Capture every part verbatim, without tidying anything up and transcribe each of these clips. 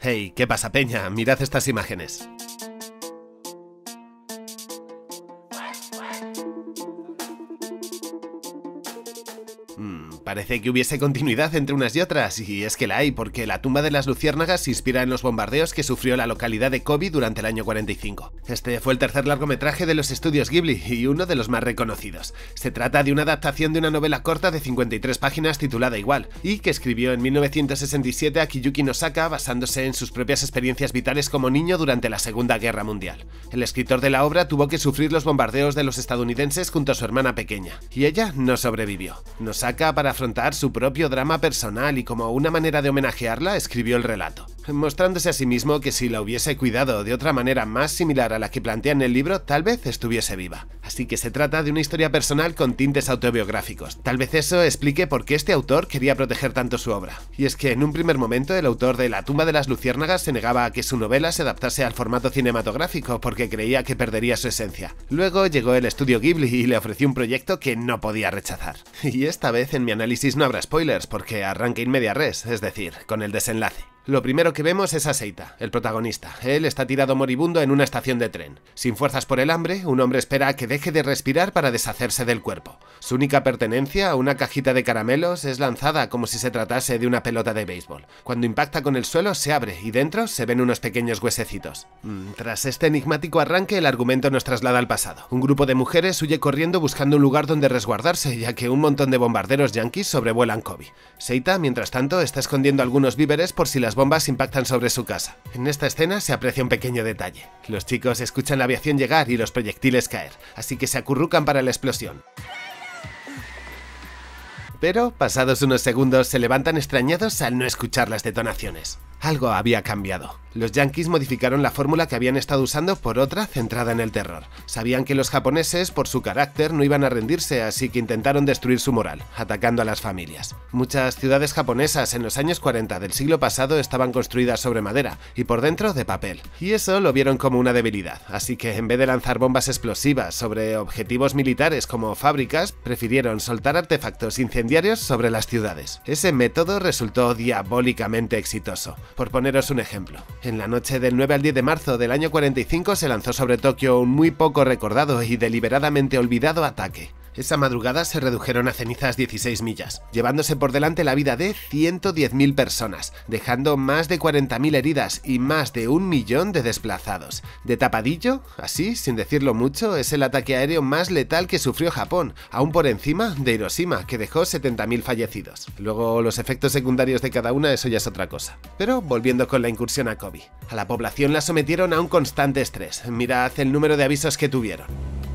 Hey, ¿qué pasa, peña? Mirad estas imágenes. Hmm, parece que hubiese continuidad entre unas y otras, y es que la hay, porque la tumba de las luciérnagas se inspira en los bombardeos que sufrió la localidad de Kobe durante el año cuarenta y cinco. Este fue el tercer largometraje de los estudios Ghibli y uno de los más reconocidos. Se trata de una adaptación de una novela corta de cincuenta y tres páginas titulada igual, y que escribió en mil novecientos sesenta y siete Akiyuki Nosaka basándose en sus propias experiencias vitales como niño durante la Segunda Guerra Mundial. El escritor de la obra tuvo que sufrir los bombardeos de los estadounidenses junto a su hermana pequeña, y ella no sobrevivió. Nosaka, para afrontar su propio drama personal y como una manera de homenajearla, escribió el relato, mostrándose a sí mismo que si la hubiese cuidado de otra manera más similar a la que plantea en el libro, tal vez estuviese viva. Así que se trata de una historia personal con tintes autobiográficos. Tal vez eso explique por qué este autor quería proteger tanto su obra. Y es que en un primer momento el autor de La tumba de las luciérnagas se negaba a que su novela se adaptase al formato cinematográfico porque creía que perdería su esencia. Luego llegó el estudio Ghibli y le ofreció un proyecto que no podía rechazar. Y esta vez en mi análisis no habrá spoilers porque arranca in media res, es decir, con el desenlace. Lo primero que vemos es a Seita, el protagonista. Él está tirado moribundo en una estación de tren. Sin fuerzas por el hambre, un hombre espera a que deje de respirar para deshacerse del cuerpo. Su única pertenencia, una cajita de caramelos, es lanzada como si se tratase de una pelota de béisbol. Cuando impacta con el suelo se abre y dentro se ven unos pequeños huesecitos. Tras este enigmático arranque, el argumento nos traslada al pasado. Un grupo de mujeres huye corriendo buscando un lugar donde resguardarse, ya que un montón de bombarderos yanquis sobrevuelan Kobe. Seita, mientras tanto, está escondiendo algunos víveres por si las bombas impactan sobre su casa. En esta escena se aprecia un pequeño detalle. Los chicos escuchan la aviación llegar y los proyectiles caer, así que se acurrucan para la explosión. Pero, pasados unos segundos, se levantan extrañados al no escuchar las detonaciones. Algo había cambiado. Los yanquis modificaron la fórmula que habían estado usando por otra centrada en el terror. Sabían que los japoneses, por su carácter, no iban a rendirse, así que intentaron destruir su moral, atacando a las familias. Muchas ciudades japonesas en los años cuarenta del siglo pasado estaban construidas sobre madera y por dentro de papel, y eso lo vieron como una debilidad, así que en vez de lanzar bombas explosivas sobre objetivos militares como fábricas, prefirieron soltar artefactos incendiarios sobre las ciudades. Ese método resultó diabólicamente exitoso. Por poneros un ejemplo, en la noche del nueve al diez de marzo del año cuarenta y cinco se lanzó sobre Tokio un muy poco recordado y deliberadamente olvidado ataque. Esa madrugada se redujeron a cenizas dieciséis millas, llevándose por delante la vida de ciento diez mil personas, dejando más de cuarenta mil heridas y más de un millón de desplazados. De tapadillo, así, sin decirlo mucho, es el ataque aéreo más letal que sufrió Japón, aún por encima de Hiroshima, que dejó setenta mil fallecidos. Luego, los efectos secundarios de cada una, eso ya es otra cosa. Pero, volviendo con la incursión a Kobe. A la población la sometieron a un constante estrés. Mirad el número de avisos que tuvieron.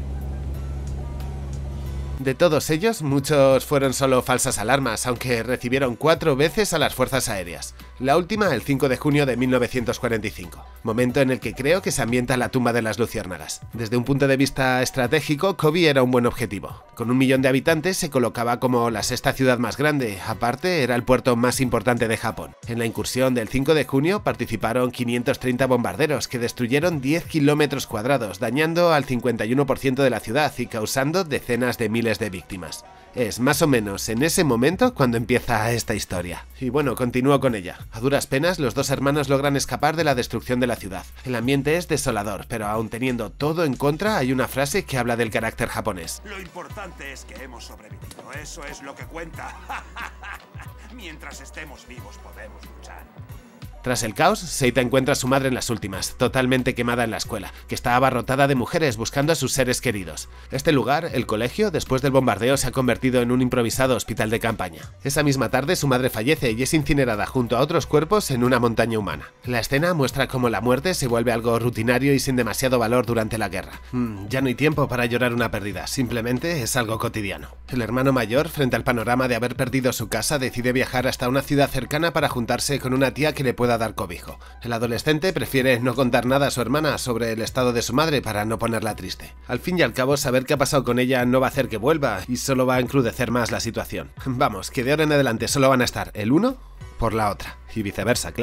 De todos ellos, muchos fueron solo falsas alarmas, aunque recibieron cuatro veces a las fuerzas aéreas. La última el cinco de junio de mil novecientos cuarenta y cinco, momento en el que creo que se ambienta la tumba de las luciérnagas. Desde un punto de vista estratégico, Kobe era un buen objetivo. Con un millón de habitantes se colocaba como la sexta ciudad más grande, aparte era el puerto más importante de Japón. En la incursión del cinco de junio participaron quinientos treinta bombarderos que destruyeron diez kilómetros cuadrados, dañando al cincuenta y uno por ciento de la ciudad y causando decenas de miles de víctimas. Es más o menos en ese momento cuando empieza esta historia. Y bueno, continúo con ella. A duras penas, los dos hermanos logran escapar de la destrucción de la ciudad. El ambiente es desolador, pero aún teniendo todo en contra, hay una frase que habla del carácter japonés. Lo importante es que hemos sobrevivido, eso es lo que cuenta. Mientras estemos vivos podemos luchar. Tras el caos, Seita encuentra a su madre en las últimas, totalmente quemada en la escuela, que está abarrotada de mujeres buscando a sus seres queridos. Este lugar, el colegio, después del bombardeo se ha convertido en un improvisado hospital de campaña. Esa misma tarde su madre fallece y es incinerada junto a otros cuerpos en una montaña humana. La escena muestra cómo la muerte se vuelve algo rutinario y sin demasiado valor durante la guerra. Mm, ya no hay tiempo para llorar una pérdida, simplemente es algo cotidiano. El hermano mayor, frente al panorama de haber perdido su casa, decide viajar hasta una ciudad cercana para juntarse con una tía que le pueda dar cobijo. El adolescente prefiere no contar nada a su hermana sobre el estado de su madre para no ponerla triste. Al fin y al cabo, saber qué ha pasado con ella no va a hacer que vuelva y solo va a encrudecer más la situación. Vamos, que de ahora en adelante solo van a estar el uno por la otra, y viceversa, claro.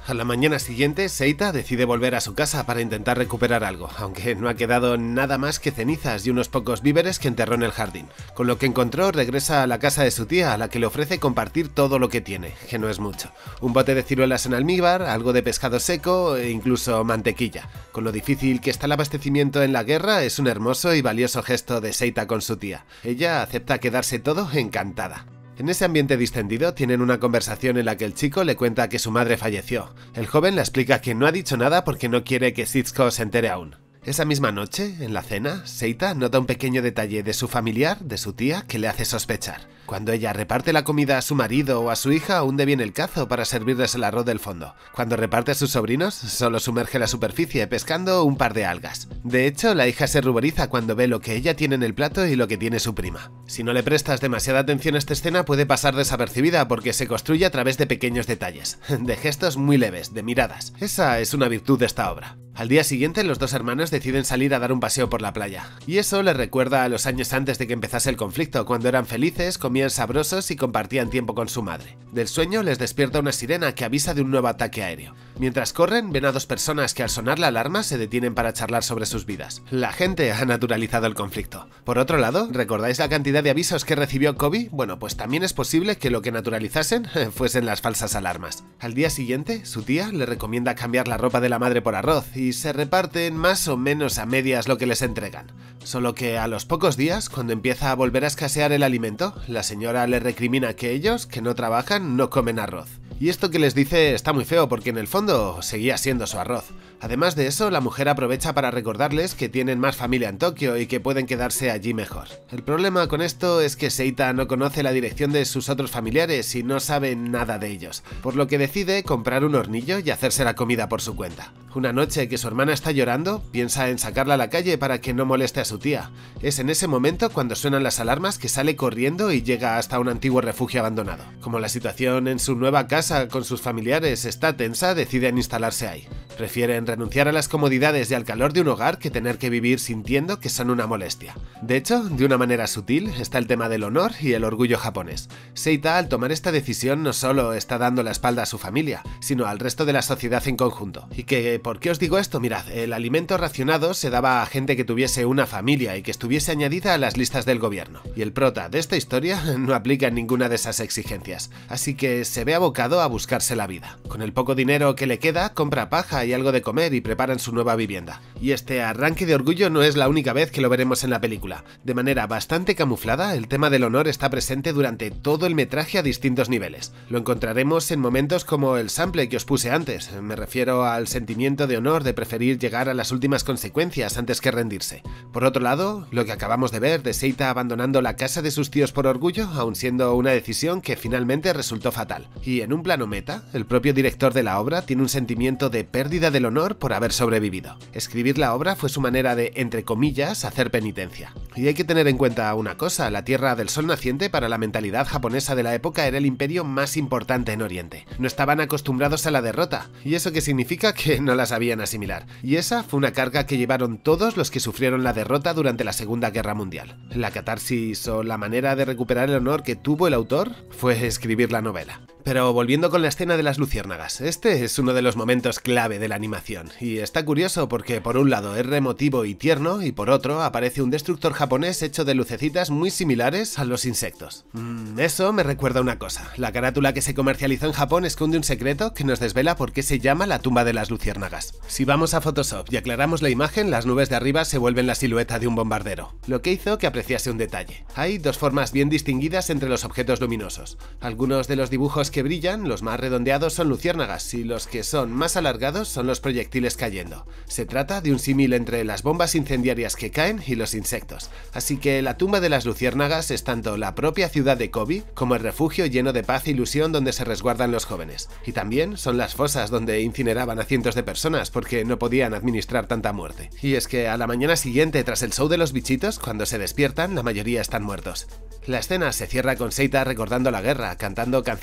A la mañana siguiente, Seita decide volver a su casa para intentar recuperar algo, aunque no ha quedado nada más que cenizas y unos pocos víveres que enterró en el jardín. Con lo que encontró, regresa a la casa de su tía, a la que le ofrece compartir todo lo que tiene, que no es mucho. Un bote de ciruelas en almíbar, algo de pescado seco e incluso mantequilla. Con lo difícil que está el abastecimiento en la guerra, es un hermoso y valioso gesto de Seita con su tía. Ella acepta quedarse todo encantada. En ese ambiente distendido tienen una conversación en la que el chico le cuenta que su madre falleció. El joven le explica que no ha dicho nada porque no quiere que Setsuko se entere aún. Esa misma noche, en la cena, Seita nota un pequeño detalle de su familiar, de su tía, que le hace sospechar. Cuando ella reparte la comida a su marido o a su hija, hunde bien el cazo para servirles el arroz del fondo. Cuando reparte a sus sobrinos, solo sumerge la superficie pescando un par de algas. De hecho, la hija se ruboriza cuando ve lo que ella tiene en el plato y lo que tiene su prima. Si no le prestas demasiada atención a esta escena, puede pasar desapercibida porque se construye a través de pequeños detalles, de gestos muy leves, de miradas. Esa es una virtud de esta obra. Al día siguiente, los dos hermanos deciden salir a dar un paseo por la playa. Y eso les recuerda a los años antes de que empezase el conflicto, cuando eran felices, comían sabrosos y compartían tiempo con su madre. Del sueño les despierta una sirena que avisa de un nuevo ataque aéreo. Mientras corren, ven a dos personas que al sonar la alarma se detienen para charlar sobre sus vidas. La gente ha naturalizado el conflicto. Por otro lado, ¿recordáis la cantidad de avisos que recibió Kobe? Bueno, pues también es posible que lo que naturalizasen fuesen las falsas alarmas. Al día siguiente, su tía le recomienda cambiar la ropa de la madre por arroz y se reparten más o menos a medias lo que les entregan. Solo que a los pocos días, cuando empieza a volver a escasear el alimento, la señora le recrimina que ellos, que no trabajan, no comen arroz. Y esto que les dice está muy feo porque en el fondo seguía siendo su arroz. Además de eso, la mujer aprovecha para recordarles que tienen más familia en Tokio y que pueden quedarse allí mejor. El problema con esto es que Seita no conoce la dirección de sus otros familiares y no sabe nada de ellos, por lo que decide comprar un hornillo y hacerse la comida por su cuenta. Una noche que su hermana está llorando, piensa en sacarla a la calle para que no moleste a su tía. Es en ese momento cuando suenan las alarmas que sale corriendo y llega hasta un antiguo refugio abandonado. Como la situación en su nueva casa con sus familiares está tensa, deciden instalarse ahí. Prefieren renunciar a las comodidades y al calor de un hogar que tener que vivir sintiendo que son una molestia. De hecho, de una manera sutil, está el tema del honor y el orgullo japonés. Seita, al tomar esta decisión, no solo está dando la espalda a su familia, sino al resto de la sociedad en conjunto. ¿Y que, por qué os digo esto? Mirad, el alimento racionado se daba a gente que tuviese una familia y que estuviese añadida a las listas del gobierno. Y el prota de esta historia no aplica ninguna de esas exigencias, así que se ve abocado a buscarse la vida. Con el poco dinero que le queda, compra paja y algo de comer y preparan su nueva vivienda. Y este arranque de orgullo no es la única vez que lo veremos en la película. De manera bastante camuflada, el tema del honor está presente durante todo el metraje a distintos niveles. Lo encontraremos en momentos como el sample que os puse antes. Me refiero al sentimiento de honor de preferir llegar a las últimas consecuencias antes que rendirse. Por otro lado, lo que acabamos de ver de Seita abandonando la casa de sus tíos por orgullo, aun siendo una decisión que finalmente resultó fatal. Y en un plano meta, el propio director de la obra tiene un sentimiento de pérdida del honor por haber sobrevivido. Escribir la obra fue su manera de, entre comillas, hacer penitencia. Y hay que tener en cuenta una cosa, la Tierra del Sol Naciente para la mentalidad japonesa de la época era el imperio más importante en Oriente. No estaban acostumbrados a la derrota, y eso que significa que no la sabían asimilar. Y esa fue una carga que llevaron todos los que sufrieron la derrota durante la Segunda Guerra Mundial. La catarsis o la manera de recuperar el honor que tuvo el autor fue escribir la novela. Pero volviendo con la escena de las luciérnagas, este es uno de los momentos clave de la animación, y está curioso porque por un lado es remotivo y tierno, y por otro aparece un destructor japonés hecho de lucecitas muy similares a los insectos. Mm, eso me recuerda una cosa, la carátula que se comercializó en Japón esconde un secreto que nos desvela por qué se llama la tumba de las luciérnagas. Si vamos a Photoshop y aclaramos la imagen, las nubes de arriba se vuelven la silueta de un bombardero, lo que hizo que apreciase un detalle. Hay dos formas bien distinguidas entre los objetos luminosos. Algunos de los dibujos que brillan, los más redondeados son luciérnagas y los que son más alargados son los proyectiles cayendo. Se trata de un símil entre las bombas incendiarias que caen y los insectos. Así que la tumba de las luciérnagas es tanto la propia ciudad de Kobe como el refugio lleno de paz e ilusión donde se resguardan los jóvenes. Y también son las fosas donde incineraban a cientos de personas porque no podían administrar tanta muerte. Y es que a la mañana siguiente, tras el show de los bichitos, cuando se despiertan, la mayoría están muertos. La escena se cierra con Seita recordando la guerra, cantando canciones patrióticas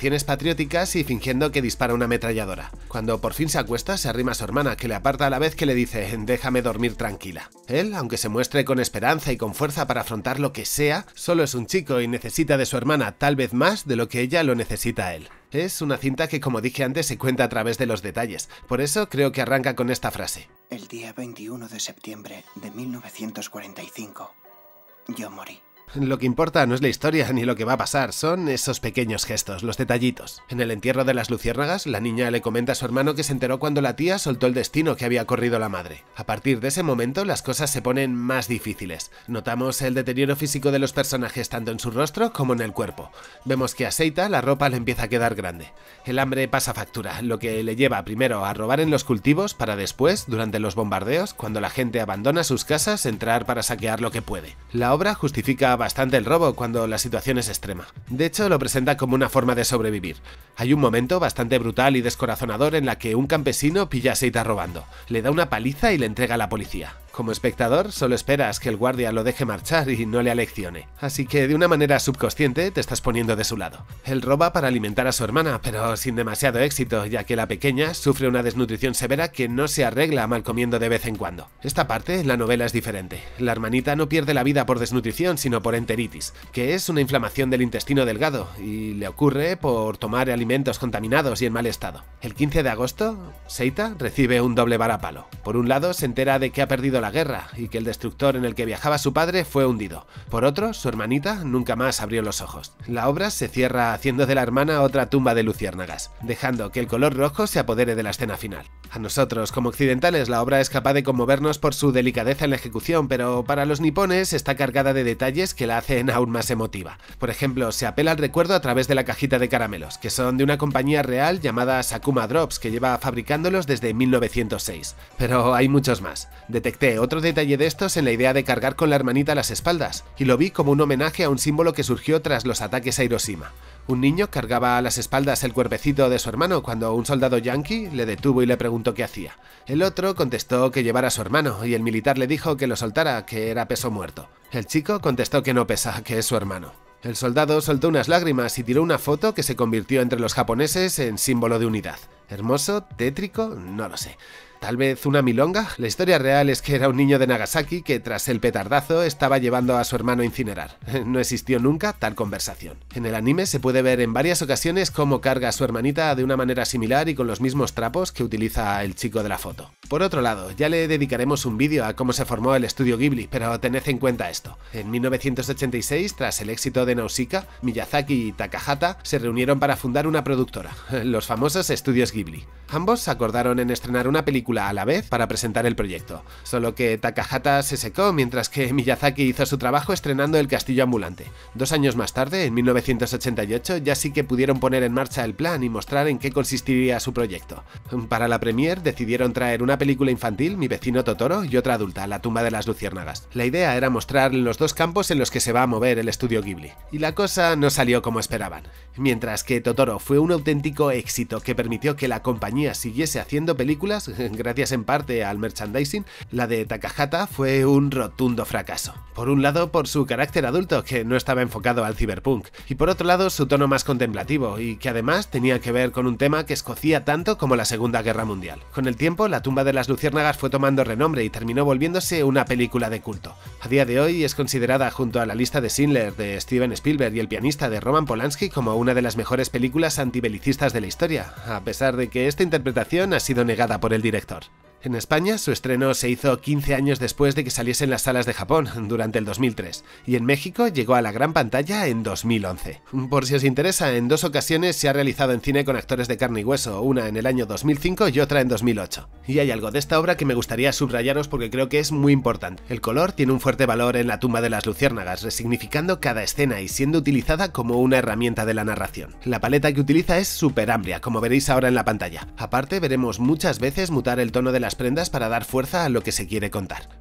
patrióticas y fingiendo que dispara una ametralladora. Cuando por fin se acuesta, se arrima a su hermana, que le aparta a la vez que le dice «déjame dormir tranquila». Él, aunque se muestre con esperanza y con fuerza para afrontar lo que sea, solo es un chico y necesita de su hermana tal vez más de lo que ella lo necesita a él. Es una cinta que, como dije antes, se cuenta a través de los detalles. Por eso creo que arranca con esta frase. El día veintiuno de septiembre de mil novecientos cuarenta y cinco, yo morí. Lo que importa no es la historia ni lo que va a pasar, son esos pequeños gestos, los detallitos. En el entierro de las luciérnagas, la niña le comenta a su hermano que se enteró cuando la tía soltó el destino que había corrido la madre. A partir de ese momento, las cosas se ponen más difíciles. Notamos el deterioro físico de los personajes tanto en su rostro como en el cuerpo. Vemos que a Seita la ropa le empieza a quedar grande. El hambre pasa factura, lo que le lleva primero a robar en los cultivos para después, durante los bombardeos, cuando la gente abandona sus casas, entrar para saquear lo que puede. La obra justifica bastante el robo cuando la situación es extrema. De hecho, lo presenta como una forma de sobrevivir. Hay un momento bastante brutal y descorazonador en la que un campesino pilla a Seita robando, le da una paliza y le entrega a la policía. Como espectador, solo esperas que el guardia lo deje marchar y no le aleccione. Así que de una manera subconsciente te estás poniendo de su lado. Él roba para alimentar a su hermana, pero sin demasiado éxito, ya que la pequeña sufre una desnutrición severa que no se arregla mal comiendo de vez en cuando. Esta parte en la novela es diferente. La hermanita no pierde la vida por desnutrición, sino por enteritis, que es una inflamación del intestino delgado, y le ocurre por tomar alimentos contaminados y en mal estado. El quince de agosto, Seita recibe un doble varapalo. Por un lado, se entera de que ha perdido la guerra y que el destructor en el que viajaba su padre fue hundido. Por otro, su hermanita nunca más abrió los ojos. La obra se cierra haciendo de la hermana otra tumba de luciérnagas, dejando que el color rojo se apodere de la escena final. A nosotros, como occidentales, la obra es capaz de conmovernos por su delicadeza en la ejecución, pero para los nipones está cargada de detalles que la hacen aún más emotiva. Por ejemplo, se apela al recuerdo a través de la cajita de caramelos, que son de una compañía real llamada Sakuma Drops, que lleva fabricándolos desde mil novecientos seis. Pero hay muchos más. Detecté otro detalle de estos en la idea de cargar con la hermanita a las espaldas, y lo vi como un homenaje a un símbolo que surgió tras los ataques a Hiroshima. Un niño cargaba a las espaldas el cuerpecito de su hermano cuando un soldado yanqui le detuvo y le preguntó qué hacía. El otro contestó que llevara a su hermano, y el militar le dijo que lo soltara, que era peso muerto. El chico contestó que no pesa, que es su hermano. El soldado soltó unas lágrimas y tiró una foto que se convirtió entre los japoneses en símbolo de unidad. ¿Hermoso? ¿Tétrico? No lo sé. ¿Tal vez una milonga? La historia real es que era un niño de Nagasaki que tras el petardazo estaba llevando a su hermano a incinerar. No existió nunca tal conversación. En el anime se puede ver en varias ocasiones cómo carga a su hermanita de una manera similar y con los mismos trapos que utiliza el chico de la foto. Por otro lado, ya le dedicaremos un vídeo a cómo se formó el estudio Ghibli, pero tened en cuenta esto. En mil novecientos ochenta y seis, tras el éxito de Nausicaa, Miyazaki y Takahata se reunieron para fundar una productora, los famosos estudios Ghibli. Ambos acordaron en estrenar una película a la vez para presentar el proyecto, solo que Takahata se secó mientras que Miyazaki hizo su trabajo estrenando El castillo ambulante. Dos años más tarde, en mil novecientos ochenta y ocho, ya sí que pudieron poner en marcha el plan y mostrar en qué consistiría su proyecto. Para la premier decidieron traer una película infantil, Mi vecino Totoro, y otra adulta, La tumba de las luciérnagas. La idea era mostrar los dos campos en los que se va a mover el estudio Ghibli, y la cosa no salió como esperaban. Mientras que Totoro fue un auténtico éxito que permitió que la compañía siguiese haciendo películas, gracias en parte al merchandising, la de Takahata fue un rotundo fracaso. Por un lado, por su carácter adulto, que no estaba enfocado al cyberpunk, y por otro lado, su tono más contemplativo, y que además tenía que ver con un tema que escocía tanto como la Segunda Guerra Mundial. Con el tiempo, La tumba de las luciérnagas fue tomando renombre y terminó volviéndose una película de culto. A día de hoy es considerada junto a La lista de Schindler de Steven Spielberg y El pianista de Roman Polanski como una de las mejores películas antibelicistas de la historia, a pesar de que esta interpretación ha sido negada por el director. En España, su estreno se hizo quince años después de que saliese en las salas de Japón, durante el dos mil tres, y en México llegó a la gran pantalla en dos mil once. Por si os interesa, en dos ocasiones se ha realizado en cine con actores de carne y hueso, una en el año dos mil cinco y otra en dos mil ocho. Y hay algo de esta obra que me gustaría subrayaros porque creo que es muy importante. El color tiene un fuerte valor en La tumba de las luciérnagas, resignificando cada escena y siendo utilizada como una herramienta de la narración. La paleta que utiliza es súper amplia, como veréis ahora en la pantalla. Aparte, veremos muchas veces mutar el tono de las prendas para dar fuerza a lo que se quiere contar.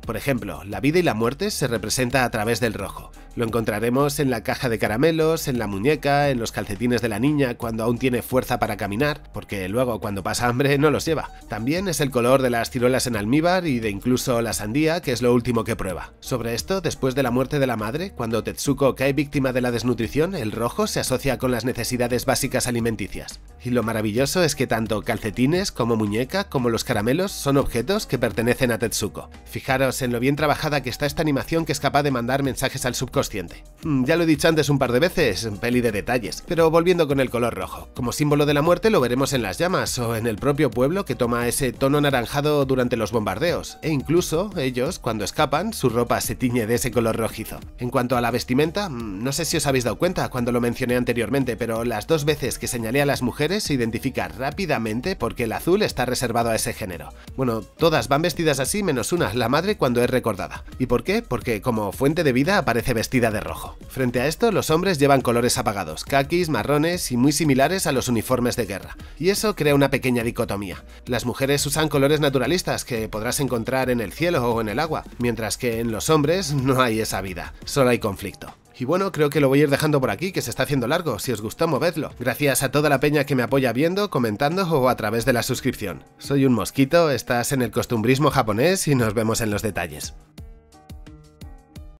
Por ejemplo, la vida y la muerte se representa a través del rojo. Lo encontraremos en la caja de caramelos, en la muñeca, en los calcetines de la niña cuando aún tiene fuerza para caminar, porque luego cuando pasa hambre no los lleva. También es el color de las ciruelas en almíbar y de incluso la sandía, que es lo último que prueba. Sobre esto, después de la muerte de la madre, cuando Tetsuko cae víctima de la desnutrición, el rojo se asocia con las necesidades básicas alimenticias. Y lo maravilloso es que tanto calcetines como muñeca como los caramelos son objetos que pertenecen a Tetsuko. Fijaros en lo bien trabajada que está esta animación, que es capaz de mandar mensajes al subconsciente. Ya lo he dicho antes un par de veces, peli de detalles. Pero volviendo con el color rojo, como símbolo de la muerte lo veremos en las llamas o en el propio pueblo, que toma ese tono anaranjado durante los bombardeos, e incluso ellos, cuando escapan, su ropa se tiñe de ese color rojizo. En cuanto a la vestimenta, no sé si os habéis dado cuenta cuando lo mencioné anteriormente, pero las dos veces que señalé a las mujeres se identifica rápidamente porque el azul está reservado a ese género. Bueno, todas van vestidas así menos una, la madre, cuando es recordada. ¿Y por qué? Porque como fuente de vida aparece vestida de rojo. Frente a esto, los hombres llevan colores apagados, caquis, marrones y muy similares a los uniformes de guerra. Y eso crea una pequeña dicotomía. Las mujeres usan colores naturalistas que podrás encontrar en el cielo o en el agua, mientras que en los hombres no hay esa vida, solo hay conflicto. Y bueno, creo que lo voy a ir dejando por aquí, que se está haciendo largo. Si os gustó, movedlo. Gracias a toda la peña que me apoya viendo, comentando o a través de la suscripción. Soy un mosquito, estás en el costumbrismo japonés y nos vemos en los detalles.